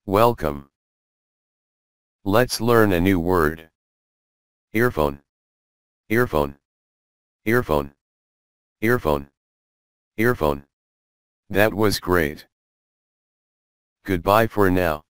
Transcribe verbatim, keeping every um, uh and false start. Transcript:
Welcome. Let's learn a new word. Earphone. Earphone. Earphone. Earphone. Earphone. That was great. Goodbye for now.